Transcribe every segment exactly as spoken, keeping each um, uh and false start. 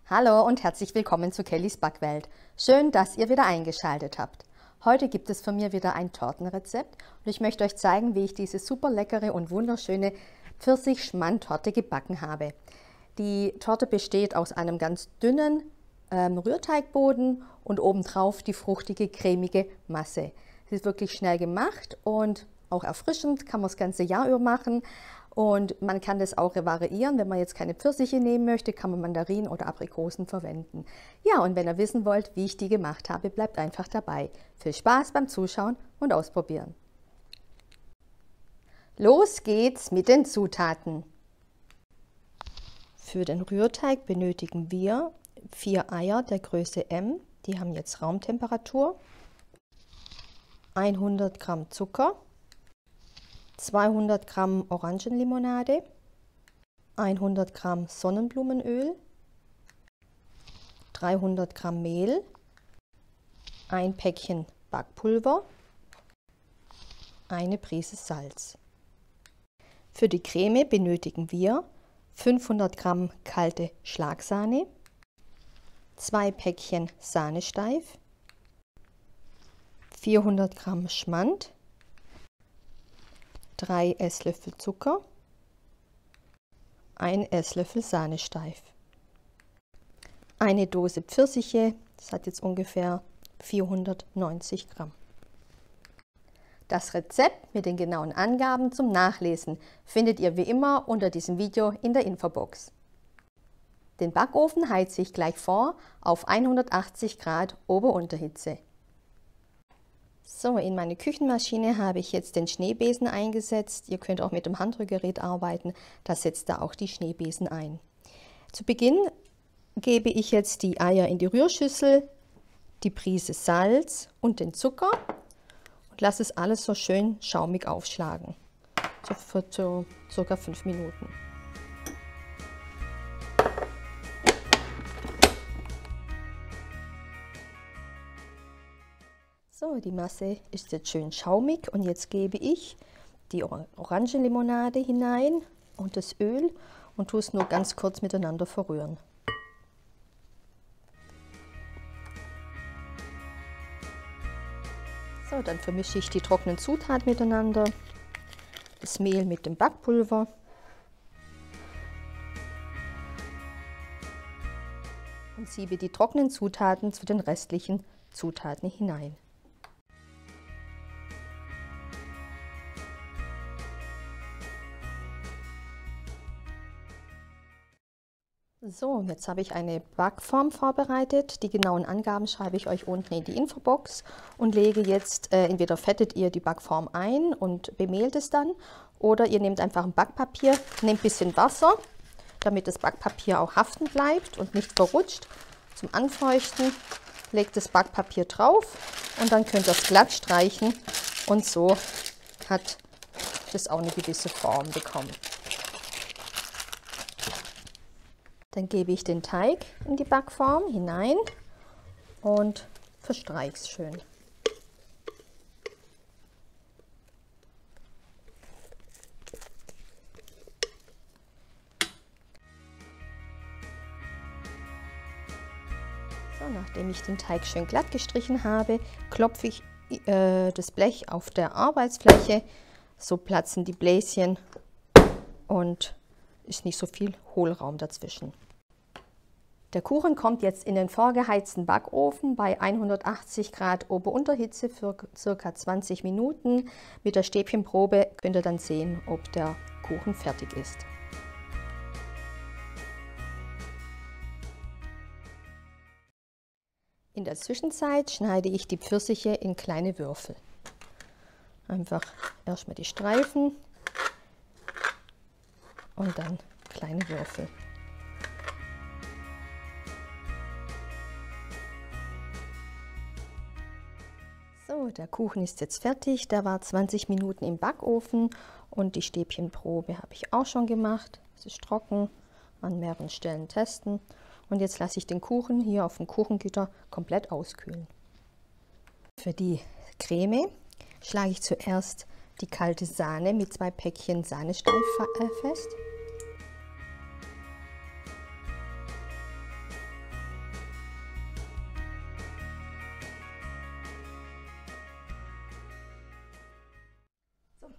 Hallo und herzlich willkommen zu Kellys Backwelt. Schön, dass ihr wieder eingeschaltet habt. Heute gibt es von mir wieder ein Tortenrezept und ich möchte euch zeigen, wie ich diese super leckere und wunderschöne Pfirsich-Schmand-Torte gebacken habe. Die Torte besteht aus einem ganz dünnen ähm, Rührteigboden und obendrauf die fruchtige, cremige Masse. Es ist wirklich schnell gemacht und auch erfrischend, kann man das ganze Jahr über machen. Und man kann das auch variieren. Wenn man jetzt keine Pfirsiche nehmen möchte, kann man Mandarinen oder Aprikosen verwenden. Ja, und wenn ihr wissen wollt, wie ich die gemacht habe, bleibt einfach dabei. Viel Spaß beim Zuschauen und Ausprobieren. Los geht's mit den Zutaten. Für den Rührteig benötigen wir vier Eier der Größe M, die haben jetzt Raumtemperatur, hundert Gramm Zucker, zweihundert Gramm Orangenlimonade, hundert Gramm Sonnenblumenöl, dreihundert Gramm Mehl, ein Päckchen Backpulver, eine Prise Salz. Für die Creme benötigen wir fünfhundert Gramm kalte Schlagsahne, zwei Päckchen Sahnesteif, vierhundert Gramm Schmand, drei Esslöffel Zucker, ein Esslöffel Sahnesteif, eine Dose Pfirsiche, das hat jetzt ungefähr vierhundertneunzig Gramm. Das Rezept mit den genauen Angaben zum Nachlesen findet ihr wie immer unter diesem Video in der Infobox. Den Backofen heize ich gleich vor auf hundertachtzig Grad Ober-Unterhitze. So, in meine Küchenmaschine habe ich jetzt den Schneebesen eingesetzt. Ihr könnt auch mit dem Handrührgerät arbeiten, da setzt da auch die Schneebesen ein. Zu Beginn gebe ich jetzt die Eier in die Rührschüssel, die Prise Salz und den Zucker und lasse es alles so schön schaumig aufschlagen, so für circa fünf Minuten. So, die Masse ist jetzt schön schaumig und jetzt gebe ich die Orangenlimonade hinein und das Öl und tue es nur ganz kurz miteinander verrühren. So, dann vermische ich die trockenen Zutaten miteinander, das Mehl mit dem Backpulver und siebe die trockenen Zutaten zu den restlichen Zutaten hinein. So, jetzt habe ich eine Backform vorbereitet. Die genauen Angaben schreibe ich euch unten in die Infobox und lege jetzt, äh, entweder fettet ihr die Backform ein und bemehlt es dann oder ihr nehmt einfach ein Backpapier, nehmt ein bisschen Wasser, damit das Backpapier auch haften bleibt und nicht verrutscht. Zum Anfeuchten legt das Backpapier drauf und dann könnt ihr es glatt streichen und so hat das auch eine gewisse Form bekommen. Dann gebe ich den Teig in die Backform hinein und verstreiche es schön. So, nachdem ich den Teig schön glatt gestrichen habe, klopfe ich äh, das Blech auf der Arbeitsfläche. So platzen die Bläschen und ist nicht so viel Hohlraum dazwischen. Der Kuchen kommt jetzt in den vorgeheizten Backofen bei hundertachtzig Grad Ober-Unterhitze für ca. zwanzig Minuten. Mit der Stäbchenprobe könnt ihr dann sehen, ob der Kuchen fertig ist. In der Zwischenzeit schneide ich die Pfirsiche in kleine Würfel. Einfach erstmal die Streifen und dann kleine Würfel. So, der Kuchen ist jetzt fertig. Der war zwanzig Minuten im Backofen und die Stäbchenprobe habe ich auch schon gemacht. Es ist trocken, an mehreren Stellen testen. Und jetzt lasse ich den Kuchen hier auf dem Kuchengitter komplett auskühlen. Für die Creme schlage ich zuerst die kalte Sahne mit zwei Päckchen Sahnesteif fest.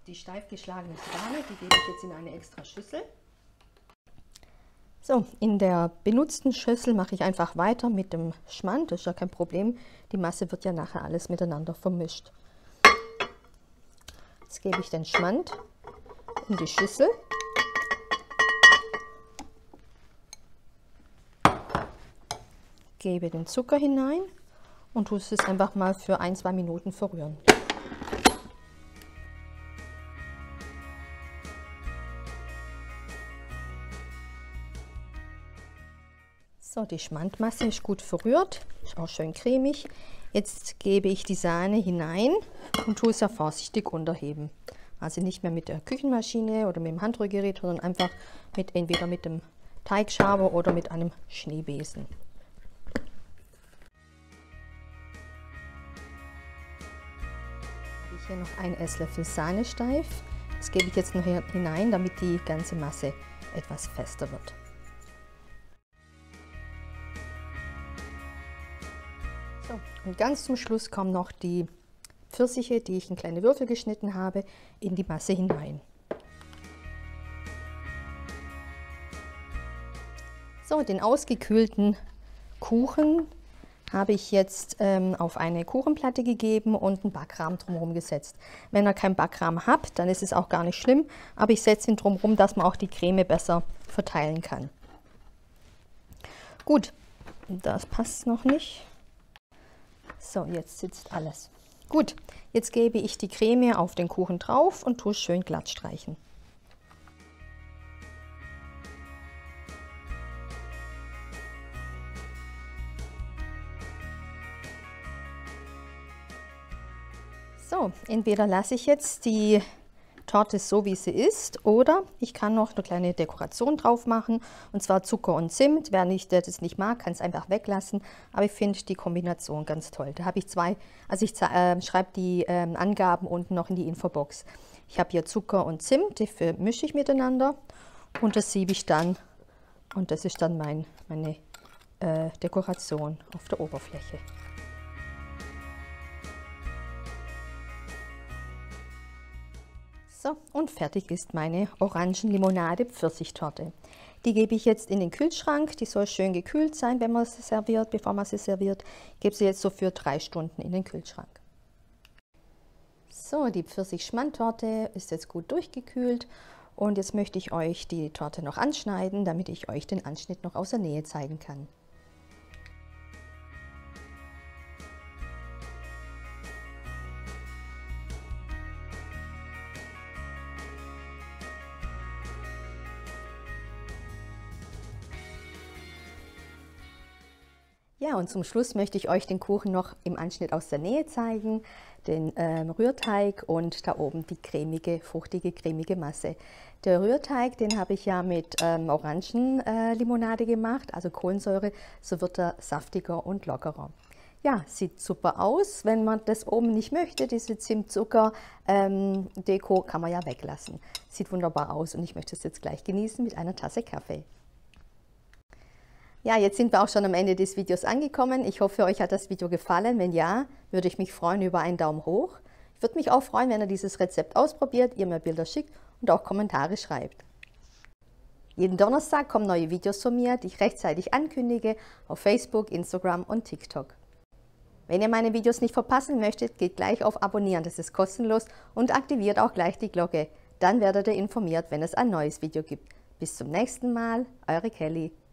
die steif geschlagene Sahne, die gebe ich jetzt in eine extra Schüssel. So, in der benutzten Schüssel mache ich einfach weiter mit dem Schmand, das ist ja kein Problem. Die Masse wird ja nachher alles miteinander vermischt. Jetzt gebe ich den Schmand in die Schüssel. Gebe den Zucker hinein und tue es einfach mal für ein, zwei Minuten verrühren. So, die Schmandmasse ist gut verrührt, ist auch schön cremig. Jetzt gebe ich die Sahne hinein und tue es ja vorsichtig unterheben. Also nicht mehr mit der Küchenmaschine oder mit dem Handrührgerät, sondern einfach mit, entweder mit dem Teigschaber oder mit einem Schneebesen. Habe ich hier noch einen Esslöffel Sahne steif. Das gebe ich jetzt noch hinein, damit die ganze Masse etwas fester wird. So, und ganz zum Schluss kommen noch die Pfirsiche, die ich in kleine Würfel geschnitten habe, in die Masse hinein. So, den ausgekühlten Kuchen habe ich jetzt ähm, auf eine Kuchenplatte gegeben und einen Backrahmen drumherum gesetzt. Wenn ihr keinen Backrahmen habt, dann ist es auch gar nicht schlimm, aber ich setze ihn drumherum, dass man auch die Creme besser verteilen kann. Gut, das passt noch nicht. So, jetzt sitzt alles. Gut, jetzt gebe ich die Creme auf den Kuchen drauf und tue es schön glatt streichen. So, entweder lasse ich jetzt die Torte so, wie sie ist, oder ich kann noch eine kleine Dekoration drauf machen, und zwar Zucker und Zimt. Wer nicht, der das nicht mag, kann es einfach weglassen, aber ich finde die Kombination ganz toll. Da habe ich zwei, also ich äh, schreibe die äh, Angaben unten noch in die Infobox. Ich habe hier Zucker und Zimt, die vermische ich miteinander und das siebe ich dann, und das ist dann mein, meine äh, Dekoration auf der Oberfläche. So, und fertig ist meine Orangenlimonade-Pfirsichtorte. Die gebe ich jetzt in den Kühlschrank. Die soll schön gekühlt sein, wenn man sie serviert, bevor man sie serviert. Ich gebe sie jetzt so für drei Stunden in den Kühlschrank. So, die Pfirsich-Schmandtorte ist jetzt gut durchgekühlt. Und jetzt möchte ich euch die Torte noch anschneiden, damit ich euch den Anschnitt noch aus der Nähe zeigen kann. Ja, und zum Schluss möchte ich euch den Kuchen noch im Anschnitt aus der Nähe zeigen, den ähm, Rührteig und da oben die cremige, fruchtige, cremige Masse. Der Rührteig, den habe ich ja mit ähm, Orangenlimonade äh, gemacht, also Kohlensäure, so wird er saftiger und lockerer. Ja, sieht super aus. Wenn man das oben nicht möchte, diese Zimtzucker-Deko, ähm, kann man ja weglassen. Sieht wunderbar aus und ich möchte es jetzt gleich genießen mit einer Tasse Kaffee. Ja, jetzt sind wir auch schon am Ende des Videos angekommen. Ich hoffe, euch hat das Video gefallen. Wenn ja, würde ich mich freuen über einen Daumen hoch. Ich würde mich auch freuen, wenn ihr dieses Rezept ausprobiert, ihr mir Bilder schickt und auch Kommentare schreibt. Jeden Donnerstag kommen neue Videos von mir, die ich rechtzeitig ankündige auf Facebook, Instagram und TikTok. Wenn ihr meine Videos nicht verpassen möchtet, geht gleich auf Abonnieren, das ist kostenlos, und aktiviert auch gleich die Glocke. Dann werdet ihr informiert, wenn es ein neues Video gibt. Bis zum nächsten Mal, eure Kelly.